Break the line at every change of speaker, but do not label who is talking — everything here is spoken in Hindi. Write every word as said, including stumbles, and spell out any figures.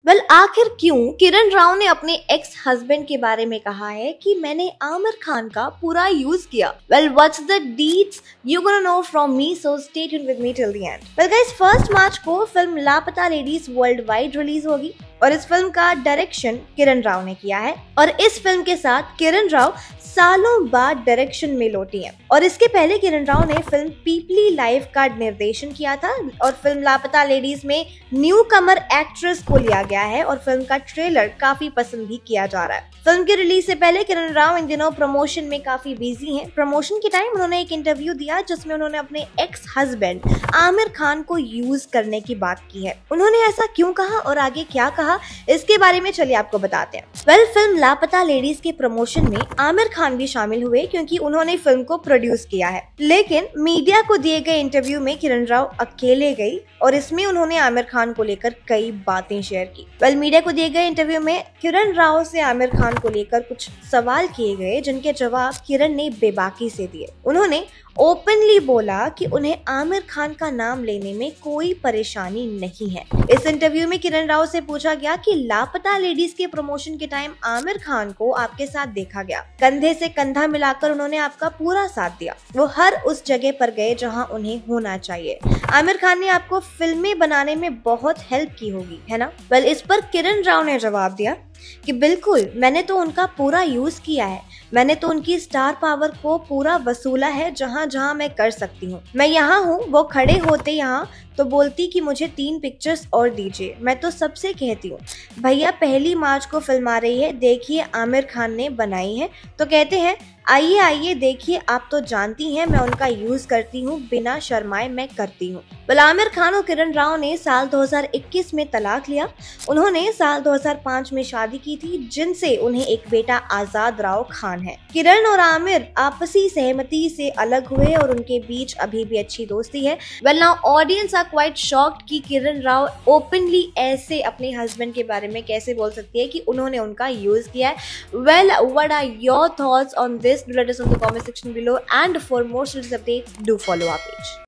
वेल well, आखिर क्यों किरण राव ने अपने एक्स हस्बैंड के बारे में कहा है कि मैंने आमिर खान का पूरा यूज किया। Well what's the deeds you gonna know from me, so stay tuned with me till the end. Well guys, first March को film Laapataa ladies world wide release होगी और इस फिल्म का डायरेक्शन किरण राव ने किया है और इस फिल्म के साथ किरण राव सालों बाद डायरेक्शन में लौटी हैं। और इसके पहले किरण राव ने फिल्म पीपली लाइफ का निर्देशन किया था और फिल्म लापता लेडीज में न्यू कमर एक्ट्रेस को लिया गया है और फिल्म का ट्रेलर काफी पसंद भी किया जा रहा है। फिल्म की रिलीज से पहले किरण राव इन दिनों प्रमोशन में काफी बिजी हैं। प्रमोशन के टाइम उन्होंने एक इंटरव्यू दिया जिसमें उन्होंने अपने एक्स हस्बैंड आमिर खान को यूज करने की बात की है। उन्होंने ऐसा क्यों कहा और आगे क्या कहा, इसके बारे में चलिए आपको बताते हैं। Well well, film Laapataa ladies के प्रमोशन में आमिर खान भी शामिल हुए क्योंकि उन्होंने फिल्म को प्रोड्यूस किया है, लेकिन मीडिया को दिए गए इंटरव्यू में किरण राव अकेले गई और इसमें उन्होंने आमिर खान को लेकर कई बातें शेयर की। वेल well, मीडिया को दिए गए इंटरव्यू में किरण राव से आमिर खान को लेकर कुछ सवाल किए गए जिनके जवाब किरण ने बेबाकी से दिए। उन्होंने ओपनली बोला कि उन्हें आमिर खान का नाम लेने में कोई परेशानी नहीं है। इस इंटरव्यू में किरण राव से पूछा गया कि लापता लेडीज के प्रमोशन के टाइम आमिर खान को आपके साथ देखा गया, कंधे से कंधा मिलाकर उन्होंने आपका पूरा साथ दिया, वो हर उस जगह पर गए जहां उन्हें होना चाहिए। आमिर खान ने आपको फिल्में बनाने में बहुत हेल्प की होगी, है ना? वेल इस पर किरण राव ने जवाब दिया कि बिल्कुल, मैंने तो उनका पूरा यूज किया है, मैंने तो उनकी स्टार पावर को पूरा वसूला है जहां जहां मैं कर सकती हूँ। मैं यहाँ हूँ, वो खड़े होते यहाँ तो बोलती कि मुझे तीन पिक्चर्स और दीजिए। मैं तो सबसे कहती हूँ भैया पहली मार्च को फिल्म आ रही है, देखिए आमिर खान ने बनाई है, तो कहते हैं आइए आइए देखिए, आप तो जानती हैं मैं उनका यूज करती हूँ, बिना शर्माए मैं करती हूँ। वेल आमिर खान और किरण राव ने साल दो हज़ार इक्कीस में तलाक लिया। उन्होंने साल दो हज़ार पाँच में शादी की थी जिनसे उन्हें एक बेटा आजाद राव खान है। किरण और आमिर आपसी सहमति से अलग हुए और उनके बीच अभी भी अच्छी दोस्ती है। Well now audience are quite shocked कि किरण राव ओपनली ऐसे अपने हस्बैंड के बारे में कैसे बोल सकती है कि उन्होंने उनका यूज किया है। Well what are your thoughts on this? Do let us know in the comment section below, and for more latest updates do follow our page.